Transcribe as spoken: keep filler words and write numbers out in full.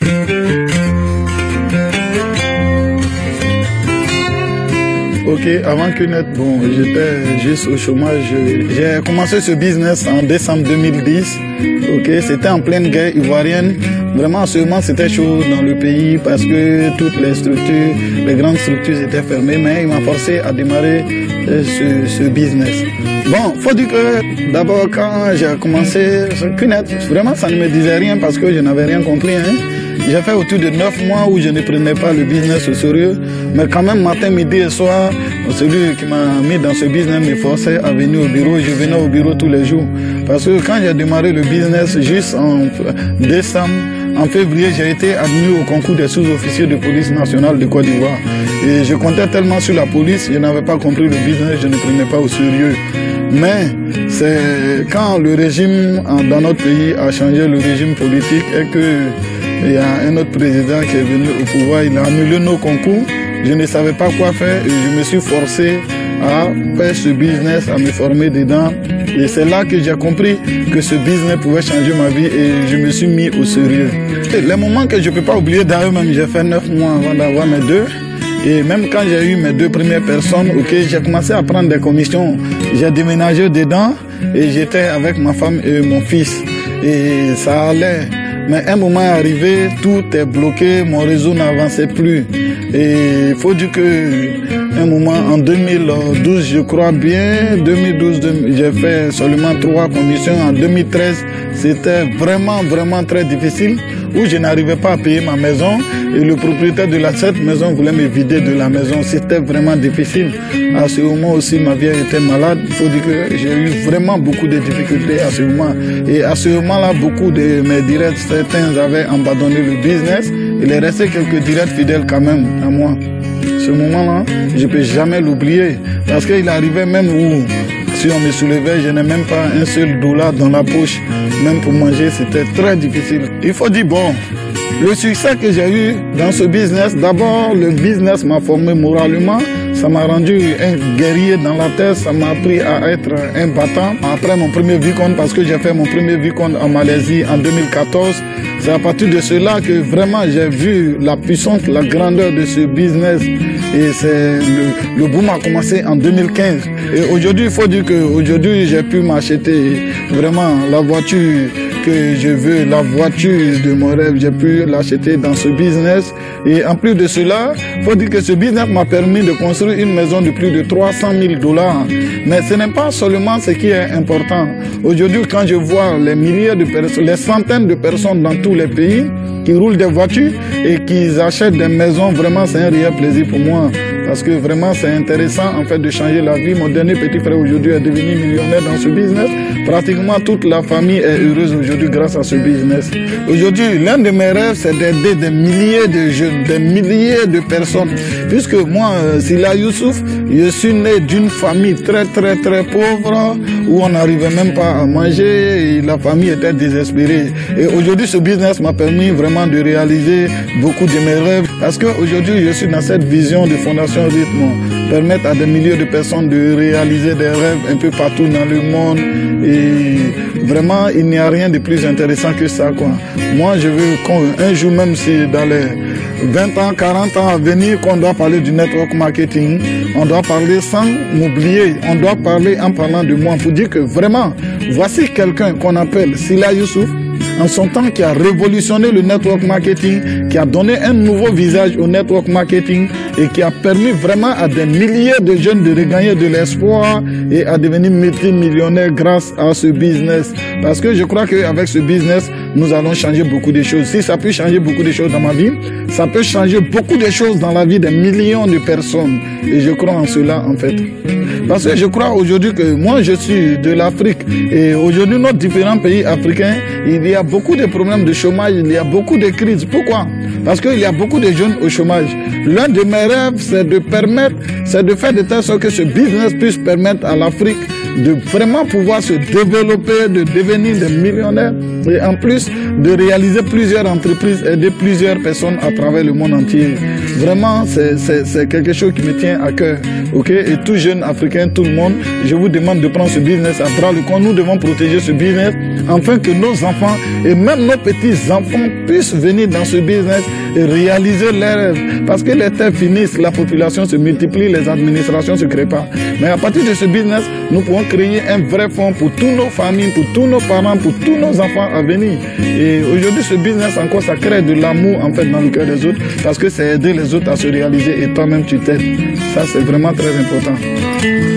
Ok, avant que net, bon, j'étais juste au chômage. J'ai commencé ce business en décembre deux mille dix. Ok, c'était en pleine guerre ivoirienne. Vraiment, en ce moment, c'était chaud dans le pays parce que toutes les structures, les grandes structures étaient fermées. Mais il m'a forcé à démarrer ce, ce business. Bon, faut dire que d'abord, quand j'ai commencé Qnet, vraiment, ça ne me disait rien parce que je n'avais rien compris. Hein. J'ai fait autour de neuf mois où je ne prenais pas le business au sérieux. Mais quand même, matin, midi et soir, celui qui m'a mis dans ce business me forçait à venir au bureau. Je venais au bureau tous les jours. Parce que quand j'ai démarré le business, juste en décembre, en février, j'ai été admis au concours des sous-officiers de police nationale de Côte d'Ivoire. Et je comptais tellement sur la police, je n'avais pas compris le business, je ne prenais pas au sérieux. Mais c'est quand le régime dans notre pays a changé le régime politique et que il y a un autre président qui est venu au pouvoir, il a annulé nos concours. Je ne savais pas quoi faire et je me suis forcé à faire ce business, à me former dedans. Et c'est là que j'ai compris que ce business pouvait changer ma vie et je me suis mis au sérieux. Et les moments que je ne peux pas oublier, d'ailleurs même j'ai fait neuf mois avant d'avoir mes deux. Et même quand j'ai eu mes deux premières personnes, ok, j'ai commencé à prendre des commissions. J'ai déménagé dedans et j'étais avec ma femme et mon fils. Et ça allait. Mais un moment est arrivé, tout est bloqué, mon réseau n'avançait plus. Et il faut dire que un moment, en deux mille douze, je crois bien, deux mille douze, j'ai fait seulement trois commissions. En deux mille treize, c'était vraiment, vraiment très difficile, où je n'arrivais pas à payer ma maison. Et le propriétaire de la, cette maison voulait me vider de la maison. C'était vraiment difficile. À ce moment aussi, ma vieille était malade. Il faut dire que j'ai eu vraiment beaucoup de difficultés à ce moment. Et à ce moment-là, beaucoup de mes directs, certains avaient abandonné le business. Il est resté quelques directs fidèles quand même à moi. Ce moment-là, je ne peux jamais l'oublier. Parce qu'il arrivait même où, si on me soulevait, je n'ai même pas un seul dollar dans la poche. Même pour manger, c'était très difficile. Il faut dire, bon, le succès que j'ai eu dans ce business, d'abord, le business m'a formé moralement. Ça m'a rendu un guerrier dans la tête, ça m'a appris à être un battant. Après mon premier vicomte, parce que j'ai fait mon premier vicomte en Malaisie en deux mille quatorze, c'est à partir de cela que vraiment j'ai vu la puissance, la grandeur de ce business. Et c'est le, le boom a commencé en deux mille quinze. Et aujourd'hui, il faut dire qu'aujourd'hui, j'ai pu m'acheter vraiment la voiture que je veux, la voiture de mon rêve, j'ai pu l'acheter dans ce business. Et en plus de cela, il faut dire que ce business m'a permis de construire une maison de plus de trois cent mille dollars. Mais ce n'est pas seulement ce qui est important. Aujourd'hui, quand je vois les milliers de personnes, les centaines de personnes dans tous les pays qui roulent des voitures et qui achètent des maisons, vraiment c'est un réel plaisir pour moi. Parce que vraiment c'est intéressant en fait de changer la vie. Mon dernier petit frère aujourd'hui est devenu millionnaire dans ce business. Pratiquement toute la famille est heureuse aujourd'hui grâce à ce business. Aujourd'hui, l'un de mes rêves c'est d'aider des milliers de jeunes, des milliers de personnes. Puisque moi, Sila Youssouf, je suis né d'une famille très très très pauvre où on n'arrivait même pas à manger et la famille était désespérée. Et aujourd'hui ce business m'a permis vraiment de réaliser beaucoup de mes rêves. Parce qu'aujourd'hui je suis dans cette vision de Fondation Rythme, permettre à des milliers de personnes de réaliser des rêves un peu partout dans le monde. Et vraiment, il n'y a rien de plus intéressant que ça, quoi. Moi, je veux qu'un jour, même si dans les vingt ans, quarante ans à venir, qu'on doit parler du network marketing, on doit parler sans m'oublier. On doit parler en parlant de moi pour dire que vraiment, voici quelqu'un qu'on appelle Sila Youssouf, en son temps qui a révolutionné le network marketing, qui a donné un nouveau visage au network marketing et qui a permis vraiment à des milliers de jeunes de regagner de l'espoir et à devenir multimillionnaires grâce à ce business. Parce que je crois qu'avec ce business, nous allons changer beaucoup de choses. Si ça peut changer beaucoup de choses dans ma vie, ça peut changer beaucoup de choses dans la vie des millions de personnes. Et je crois en cela en fait. Parce que je crois aujourd'hui que moi je suis de l'Afrique et aujourd'hui nos différents pays africains, il y a beaucoup de problèmes de chômage, il y a beaucoup de crises. Pourquoi? Parce qu'il y a beaucoup de jeunes au chômage. L'un de mes rêves, c'est de permettre, c'est de faire de telle sorte que ce business puisse permettre à l'Afrique de vraiment pouvoir se développer, de devenir des millionnaires et en plus de réaliser plusieurs entreprises, aider plusieurs personnes à travers le monde entier. Vraiment, c'est quelque chose qui me tient à cœur. Okay? Et tout jeune Africain, tout le monde, je vous demande de prendre ce business à bras le corps. Nous devons protéger ce business afin que nos enfants et même nos petits-enfants puissent venir dans ce business et réaliser leurs rêves. Parce que les terres finissent, la population se multiplie, les administrations ne se créent pas. Mais à partir de ce business, nous pouvons créer un vrai fonds pour toutes nos familles, pour tous nos parents, pour tous nos enfants à venir. Et aujourd'hui, ce business encore, ça crée de l'amour en fait dans le cœur des autres, parce que c'est aider les autres à se réaliser et toi-même tu t'aides. Ça, c'est vraiment très important.